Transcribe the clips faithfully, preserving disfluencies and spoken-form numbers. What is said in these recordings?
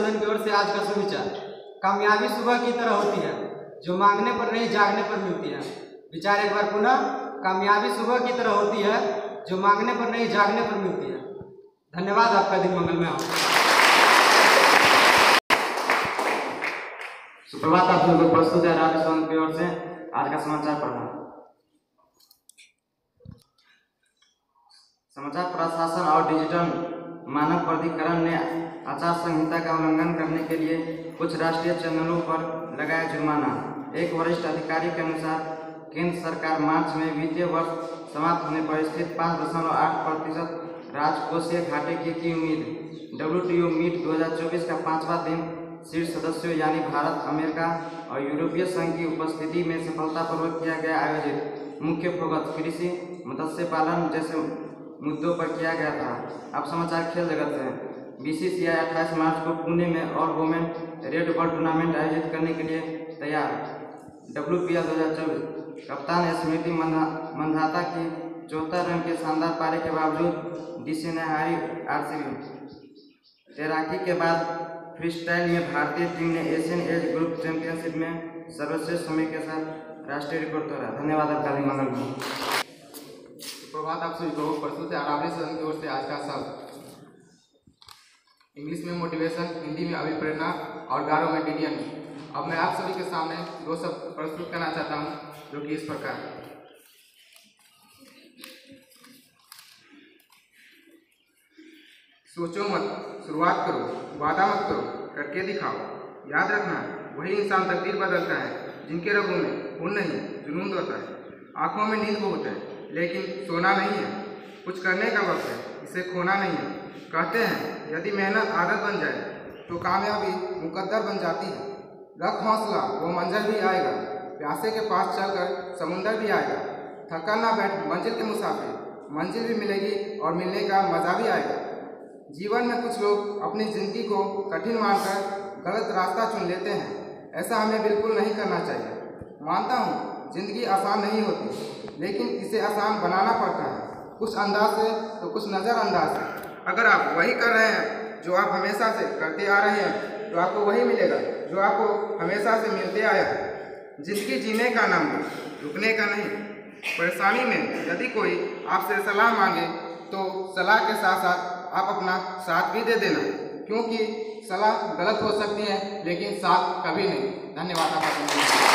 सदन की ओर से आज का सुविचार। कामयाबी सुबह की तरह होती है जो मांगने पर नहीं जागने पर मिलती है। विचार एक बार पुनः, कामयाबी सुबह की तरह होती है जो मांगने पर नहीं जागने पर मिलती है। धन्यवाद, आपका दिन मंगलमय हो। सुप्रभात, आप सभी को प्रस्तुत है राज्य सदन की ओर से आज का समाचार पढ़ना। समाचार प्रशासन और डिजिटल मानक प्राधिकरण ने आचार संहिता का उल्लंघन करने के लिए कुछ राष्ट्रीय चैनलों पर लगाया जुर्माना। एक वरिष्ठ अधिकारी के अनुसार केंद्र सरकार मार्च में वित्तीय वर्ष समाप्त होने पर स्थित पाँच दशमलव आठ प्रतिशत राजकोषीय घाटे की की उम्मीद। डब्ल्यूटीओ मीट दो हज़ार चौबीस का पांचवा दिन शीर्ष सदस्यों यानी भारत, अमेरिका और यूरोपीय संघ की उपस्थिति में सफलतापूर्वक किया गया आयोजित। मुख्य फोकस कृषि, मत्स्य पालन जैसे मुद्दों पर किया गया था। अब समाचार खेल जगत से। बीसीसीआई अट्ठाईस मार्च को पुणे में all women red ball tournament आयोजित करने के लिए तैयार। डब्ल्यूपीएल दो हज़ार चौबीस कप्तान स्मृति मंधाता की चौहत्तर रन के शानदार पारी के बावजूद डीसी ने हारी आरसीबी। तैराकी के बाद फ्रीस्टाइल में भारतीय टीम ने एशियन एज ग्रुप चैंपियनशिप में सर्वश्रेष्ठ समय के साथ राष्ट्रीय रिकॉर्ड तोड़ा। धन्यवाद, आपका दिन मंगलमय। प्रभात, आप सभी को प्रस्तुत है अरावली सदन की ओर से आज का शब्द। इंग्लिश में मोटिवेशन, हिंदी में अभिप्रेरणा और गारो में डिडियन। अब मैं आप सभी के सामने दो शब्द प्रस्तुत करना चाहता हूं जो कि इस प्रकार। सोचो मत, शुरुआत करो, वादा मत करो, करके दिखाओ। याद रखना, वही इंसान तकदीर बदलता है जिनके रगों में खून नहीं जुनून होता है। आंखों में नींद बहुत है लेकिन सोना नहीं है। कुछ करने का वक्त है, इसे खोना नहीं है। कहते हैं यदि मेहनत आदत बन जाए तो कामयाबी मुकद्दर बन जाती है। रख हौसला, वो मंजिल भी आएगा। प्यासे के पास चलकर समुंदर भी आएगा। थका ना बैठ मंजिल के मुसाफिर, मंजिल भी मिलेगी और मिलने का मजा भी आएगा। जीवन में कुछ लोग अपनी जिंदगी को कठिन मानकर गलत रास्ता चुन लेते हैं। ऐसा हमें बिल्कुल नहीं करना चाहिए। मानता हूँ जिंदगी आसान नहीं होती, लेकिन इसे आसान बनाना पड़ता है, कुछ अंदाज से तो कुछ नज़रअंदाज से। अगर आप वही कर रहे हैं जो आप हमेशा से करते आ रहे हैं तो आपको वही मिलेगा जो आपको हमेशा से मिलते आया है। जिंदगी जीने का नाम है, रुकने का नहीं। परेशानी में यदि कोई आपसे सलाह मांगे तो सलाह के साथ साथ आप अपना साथ भी दे देना, क्योंकि सलाह गलत हो सकती है लेकिन साथ कभी नहीं। धन्यवाद, आपका।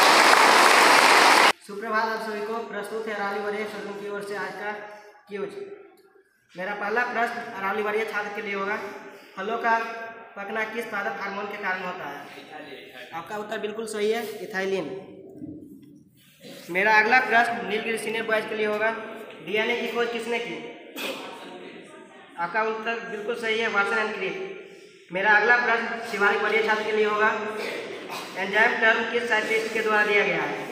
सुप्रभात, आप सभी को प्रस्तुत है अरावली वरीय सदन की ओर से आज का क्यूज। मेरा पहला प्रश्न अरावली वरीय छात्र के लिए होगा। फलों का पकना किस पादप हार्मोन के कारण होता है? आपका उत्तर बिल्कुल सही है, इथाइलिन। मेरा अगला प्रश्न नीलगिरी सीनियर बॉयज के लिए होगा। डीएनए की खोज किसने की? आपका उत्तर बिल्कुल सही है, वाटसन एंड क्रिक। मेरा अगला प्रश्न शिवालिक वरीय छात्र के लिए होगा। एंजाइम टर्म किस साइंटिस्ट के द्वारा दिया गया है?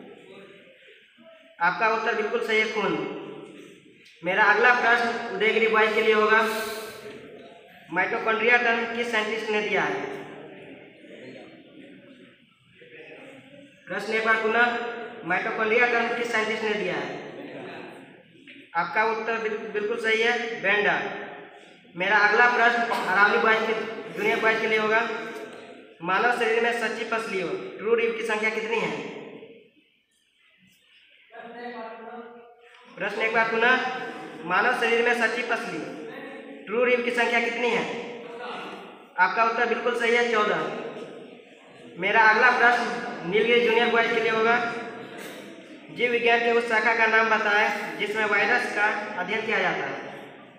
आपका उत्तर बिल्कुल सही है, खून। मेरा अगला प्रश्न उदयगिरी बॉयज के लिए होगा। माइटोकॉन्ड्रिया टर्म किस साइंटिस्ट ने दिया है? प्रश्न एक बार पुनः, माइटोकॉन्ड्रिया टर्म किस साइंटिस्ट ने दिया है? आपका उत्तर बिल्कुल सही है, बेंडर। मेरा अगला प्रश्न अरावली बॉयज के जूनियर बॉयज के लिए होगा। मानव शरीर में सच्ची पसलियों ट्रू रिब की संख्या कितनी है? प्रश्न एक बार पुनः, मानव शरीर में सच्ची पसली ट्रू रिब की संख्या कितनी है? आपका उत्तर बिल्कुल सही है, चौदह। मेरा अगला प्रश्न नीलगिरी जूनियर बॉयज के लिए होगा। जीव विज्ञान की उस शाखा का नाम बताएं जिसमें वायरस का अध्ययन किया जाता है।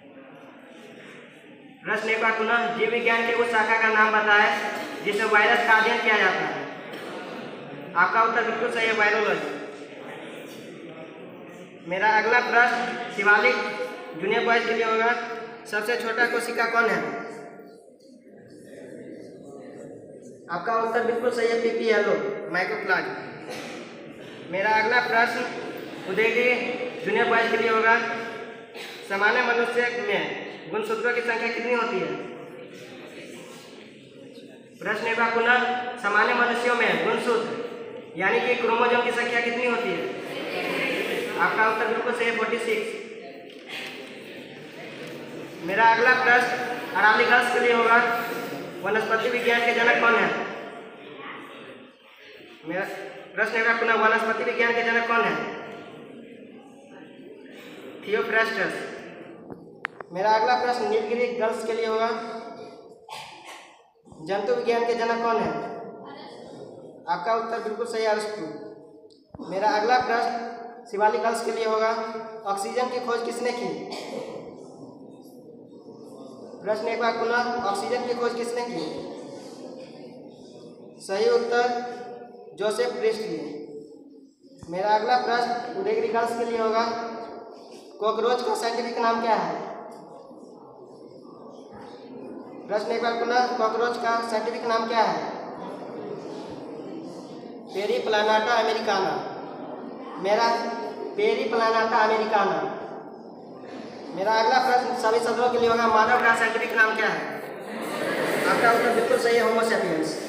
प्रश्न एक बार पुनः, जीव विज्ञान की उस शाखा का नाम बताएं जिसमें वायरस का अध्ययन किया जाता है। आपका उत्तर बिल्कुल सही है, वायरोलॉजी। मेरा अगला प्रश्न शिवालिक जूनियर बॉयज के लिए होगा। सबसे छोटा कोशिका कौन है? आपका उत्तर बिल्कुल सही है, पीपी येलो माइक्रोप्लाज्म। मेरा अगला प्रश्न उदयगिरी जूनियर बॉयज के लिए होगा। सामान्य मनुष्य में गुणसूत्रों की संख्या कितनी होती है? प्रश्न एक बार पुनः, सामान्य मनुष्यों में गुणसूत्र यानी कि क्रोमोसोम की संख्या कितनी होती है? आपका उत्तर बिल्कुल सही है, छियालीस। मेरा अगला प्रश्न अरावली गर्ल्स के लिए होगा। वनस्पति विज्ञान के जनक कौन है? मेरा प्रश्न एक बार पुनः, वनस्पति विज्ञान के जनक कौन है? थियोफ्रास्टस। मेरा अगला प्रश्न नीलगिरी गर्ल्स के लिए होगा। जंतु विज्ञान के जनक कौन है? आपका उत्तर बिल्कुल सही है, अरस्तु। मेरा अगला प्रश्न शिवालिक गर्ल्स के लिए होगा। ऑक्सीजन की खोज किसने की? प्रश्न एक बार पुनः, ऑक्सीजन की खोज किसने की? सही उत्तर जोसेफ प्रिस्टली। मेरा अगला प्रश्न उदयगिरी गर्ल्स के लिए होगा। कॉकरोच का साइंटिफिक नाम क्या है? प्रश्न एक बार पुनः, कॉकरोच का साइंटिफिक नाम क्या है? पेरीप्लानाटा अमेरिकाना। मेरा पेरीप्लानाटा अमेरिकाना। मेरा अगला प्रश्न सभी शब्दों के लिए होगा। मानव का साइंटिफिक नाम क्या है? आपका उत्तर बिल्कुल सही है, होमो सैपियंस।